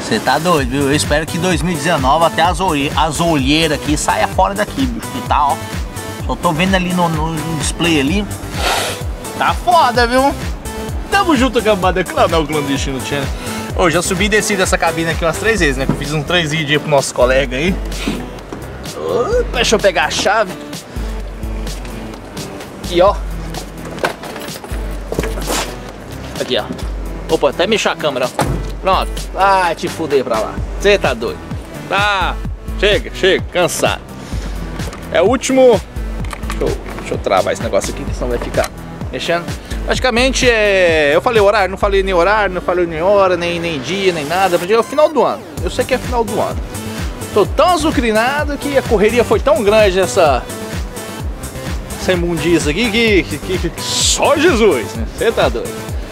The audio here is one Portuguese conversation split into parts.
Você tá doido, viu? Eu espero que 2019 até as olheiras aqui saia fora daqui, bicho. Que tá, ó. Só tô vendo ali no display ali. Tá foda, viu? Tamo junto, cambada. Canal Clandestino Channel. Ô, já subi e desci dessa cabine aqui umas 3 vezes, né? Que eu fiz uns 3 vídeos aí pro nosso colega aí. Deixa eu pegar a chave. Aqui, ó. Aqui, ó. Opa, até mexer a câmera, ó. Pronto. Ah, te fudei pra lá. Você tá doido. Ah, chega, cansado. É o último. Deixa eu travar esse negócio aqui, senão vai ficar mexendo. Praticamente eu falei horário, não falei nem horário, não falei nem hora, nem dia, nem nada, porque é o final do ano. Eu sei que é final do ano. Tô tão azucrinado que a correria foi tão grande essa imundiça aqui que só Jesus, né? Você tá doido.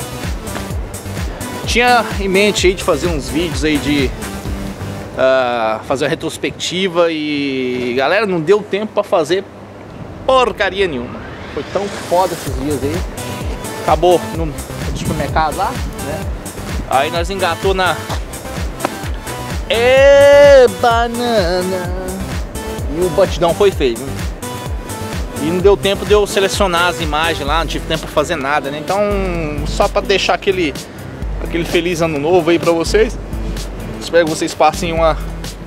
Tinha em mente aí de fazer uns vídeos aí de fazer uma retrospectiva e galera, não deu tempo pra fazer porcaria nenhuma. Foi tão foda esses dias aí. Acabou no supermercado lá, né? Aí nós engatou na banana e o batidão foi feio, viu? E não deu tempo de eu selecionar as imagens lá, não tive tempo pra fazer nada, né? Então, só pra deixar aquele feliz ano novo aí pra vocês. Espero que vocês passem uma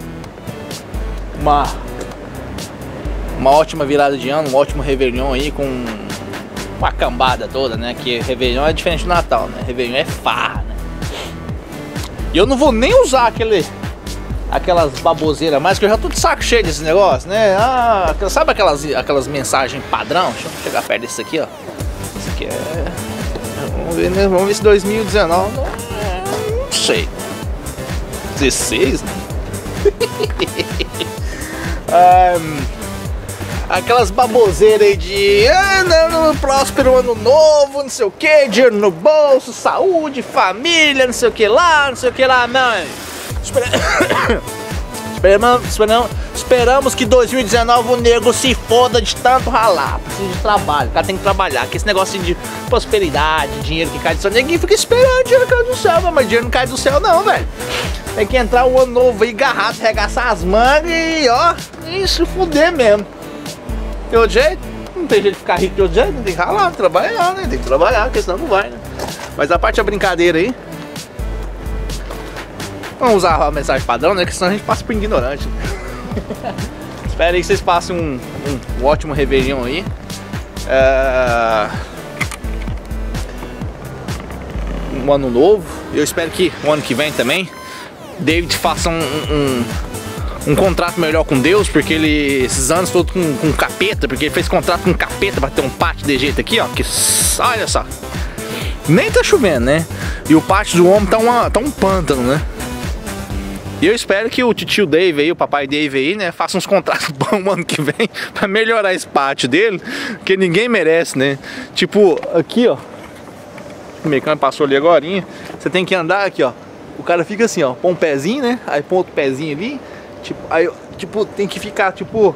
ótima virada de ano, um ótimo Réveillon aí com a cambada toda, né? Que Réveillon é diferente do Natal, né? Réveillon é farra, né? E eu não vou nem usar aquelas baboseiras mais, que eu já tô de saco cheio desse negócio, né? Sabe aquelas mensagens padrão? Deixa eu chegar perto desse aqui, ó. Esse aqui é... Vamos ver se 2019... Não sei. 16, né? Aquelas baboseiras aí de próspero ano novo, não sei o que, dinheiro no bolso, saúde, família, não sei o que lá, não. Esperamos que 2019 o nego se foda de tanto ralar. Precisa de trabalho, o cara tem que trabalhar. Que esse negócio de prosperidade, dinheiro que cai do céu, ninguém fica esperando dinheiro cair do céu, mas dinheiro não cai do céu não, velho. Tem que entrar o ano novo aí, garrado, arregaçar as mangas e ó, se fuder mesmo. De outro jeito, não tem jeito de ficar rico de outro jeito, tem que ralar, trabalhar, né? Tem que trabalhar, porque senão não vai, né? Mas a parte da brincadeira aí, vamos usar a mensagem padrão, né? Que senão a gente passa por ignorante. Espero aí que vocês passem um ótimo Réveillon aí. Um ano novo. Eu espero que o ano que vem também David faça um contrato melhor com Deus, porque ele esses anos todos com capeta, porque ele fez contrato com capeta pra ter um pátio de jeito aqui, ó. Que, olha só, nem tá chovendo, né? E o pátio do homem tá um pântano, né? E eu espero que o tio Dave aí, o papai Dave aí, né, faça uns contratos bons ano que vem pra melhorar esse pátio dele, que ninguém merece, né? Tipo, aqui, ó, o mecânico passou ali agorinha, você tem que andar aqui, ó. O cara fica assim, ó, põe um pezinho, né? Aí põe outro pezinho ali. Tipo, aí, tipo, tem que ficar, tipo...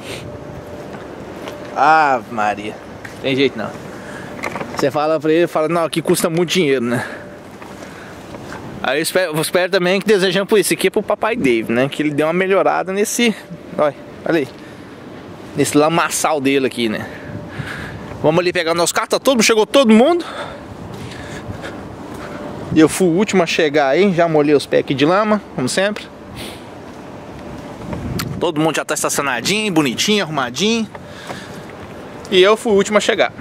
Ah, Maria. Tem jeito não. Você fala pra ele, fala, não, aqui custa muito dinheiro, né? Aí eu espero também que desejamos por isso aqui é pro papai Dave, né? Que ele deu uma melhorada nesse... Olha aí. Nesse lamaçal dele aqui, né? Vamos ali pegar o nosso carro, chegou todo mundo. E eu fui o último a chegar aí, já molhei os pés aqui de lama, como sempre. Todo mundo já tá estacionadinho, bonitinho, arrumadinho. E eu fui o último a chegar.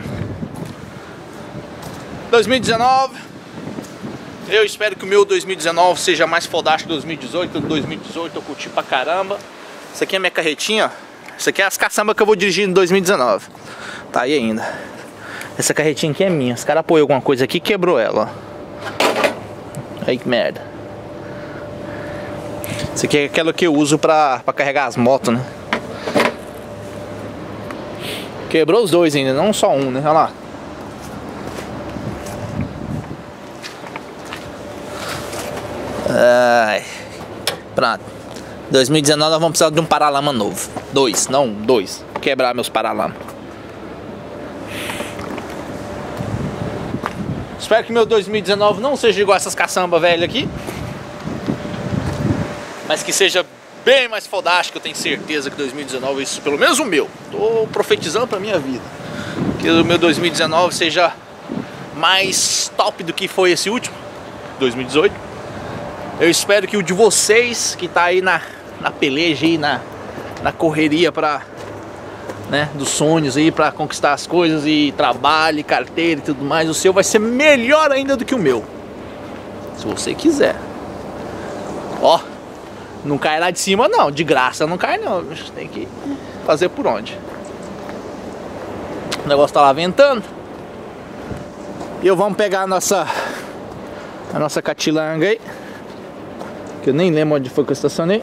2019. Eu espero que o meu 2019 seja mais fodástico que 2018. 2018 eu curti pra caramba. Isso aqui é minha carretinha, ó. Isso aqui é as caçambas que eu vou dirigir em 2019. Tá aí ainda. Essa carretinha aqui é minha. Os caras apoiou alguma coisa aqui e quebrou ela, ó. Aí que merda. Isso aqui é aquela que eu uso pra carregar as motos, né? Quebrou os dois ainda, não só um, né? Olha lá. Ai. Pronto. 2019 nós vamos precisar de um paralama novo. Dois. Quebrar meus paralamas. Espero que meu 2019 não seja igual essas caçambas velhas aqui. mas que seja bem mais fodástico. Eu tenho certeza que 2019, isso pelo menos o meu, tô profetizando pra minha vida, que o meu 2019 seja mais top do que foi esse último, 2018. Eu espero que o de vocês, que tá aí na peleja, aí na correria pra, né, dos sonhos aí, pra conquistar as coisas e trabalho, carteira e tudo mais, o seu vai ser melhor ainda do que o meu, se você quiser. Ó, não cai lá de cima não, de graça não cai não, tem que fazer por onde. O negócio tá lá ventando. E vamos pegar a nossa catilanga aí, que eu nem lembro onde foi que eu estacionei.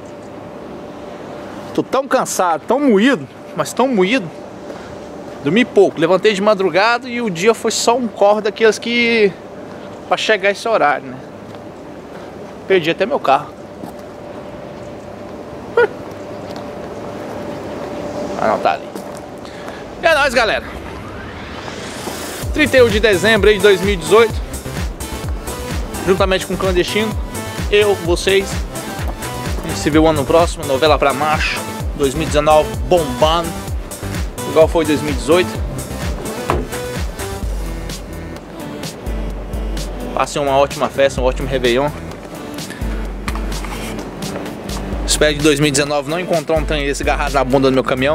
Tô tão cansado, tão moído, mas tão moído. Dormi pouco, levantei de madrugada e o dia foi só um corre daqueles que... pra chegar esse horário, né? Perdi até meu carro. Ah não, tá ali. E é nóis, galera. 31 de dezembro aí de 2018. Juntamente com o Clandestino, eu, vocês. A gente se vê o ano próximo, novela pra macho. 2019 bombando, igual foi 2018. Passem uma ótima festa, um ótimo Réveillon. Espero de 2019 não encontrar um trem desse agarrado na bunda do meu caminhão.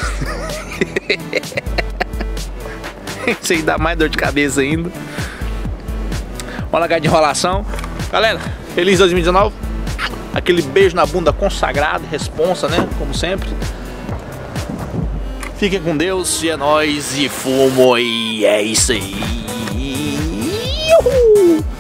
Isso aí dá mais dor de cabeça ainda. Vamos largar de enrolação. Galera, feliz 2019. Aquele beijo na bunda consagrado, responsa, né? Como sempre. Fiquem com Deus, e é nóis, e fumo, e é isso aí. Uhul!